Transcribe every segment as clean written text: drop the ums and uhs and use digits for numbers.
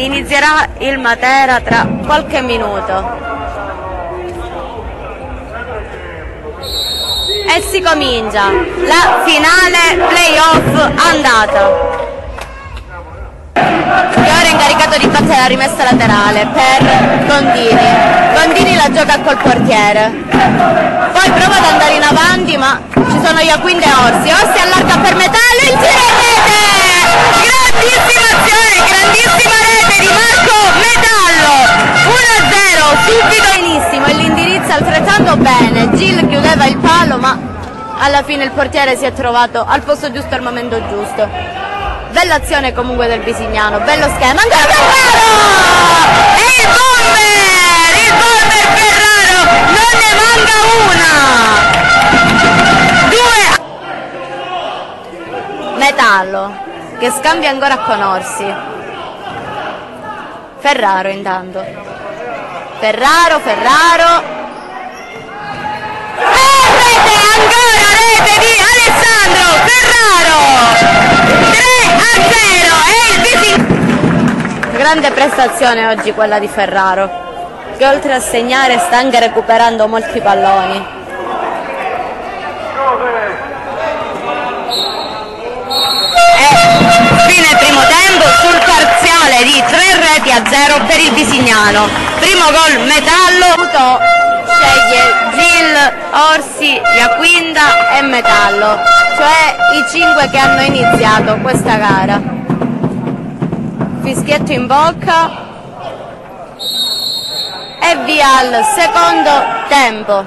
Inizierà il Matera tra qualche minuto. E si comincia la finale playoff andata. Che ora è incaricato di battere la rimessa laterale per Gondini. Gondini la gioca col portiere. Poi prova ad andare in avanti, ma ci sono Iaquinta e Orsi. Orsi allarga per Metallo, il tiro in rete! Grandissima azione, grandissima rete di Marco Metallo. 1-0, subito benissimo, e l'indirizzo altrettanto bene. Gil chiudeva il palo, ma alla fine il portiere si è trovato al posto giusto al momento giusto. Bella azione comunque del Bisignano, bello schema, ancora Ferraro! E il bomber Ferraro, non ne manca una! 2. Metallo, che scambia ancora con Orsi. Ferraro intanto. Ferraro. Rete, ancora rete di Alessandro Ferraro! 3-0 e il Bisignano. Grande prestazione oggi quella di Ferraro, che oltre a segnare sta anche recuperando molti palloni. E fine primo tempo sul parziale di 3-0 per il Bisignano. Primo gol Metallo, sceglie Gil, Orsi, Iaquinta e Metallo, cioè i 5 che hanno iniziato questa gara. Fischietto in bocca e via al secondo tempo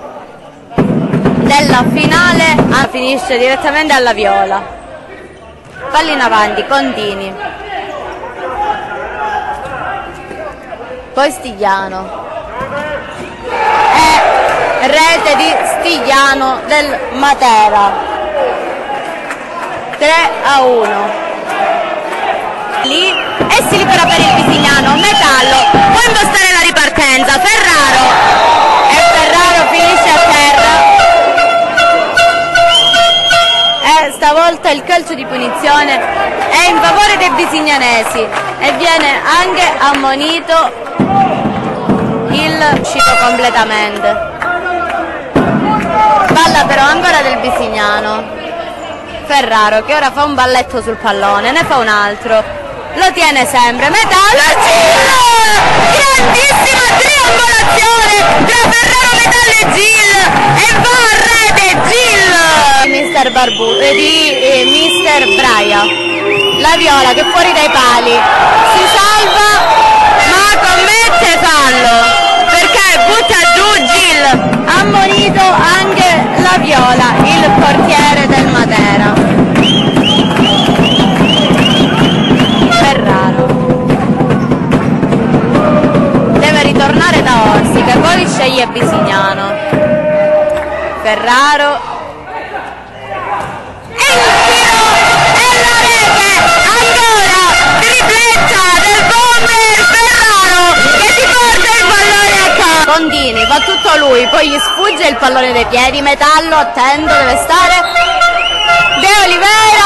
della finale. Finisce direttamente alla viola. Palla in avanti, Gondini, poi Stigliano e rete di Stigliano del Matera. 3-1. Lì e si libera per il Bisignano. Metallo può impostare la ripartenza. Ferraro, e Ferraro finisce a terra. E stavolta il calcio di punizione è in favore dei bisignanesi e viene anche ammonito il uscito completamente. Palla però ancora del Bisignano. Ferraro che ora fa un balletto sul pallone, ne fa un altro, lo tiene sempre. Metallo, Gil! Grandissima triangolazione tra Ferraro, Metallo e Gil, e va a rete Gil! Mister Mister Braia. La viola che fuori dai pali, si salva ma commette fallo perché butta giù Gil. Ammonito anche la viola, il portiere del Matera. Ferraro deve ritornare da Orsi che poi sceglie Bisignano. Ferraro e il tiro e la rete, ancora tripletta del bomber Ferraro che si porta il pallone a casa. Gondini va tutto lui, poi gli sfugge il pallone dai piedi. Metallo attento, deve stare De Oliveira.